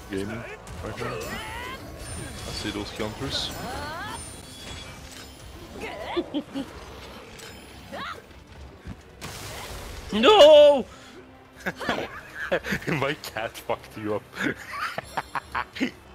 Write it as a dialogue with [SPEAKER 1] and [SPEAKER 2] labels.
[SPEAKER 1] gaming right now. I see those counters.
[SPEAKER 2] No!
[SPEAKER 1] My cat fucked you up.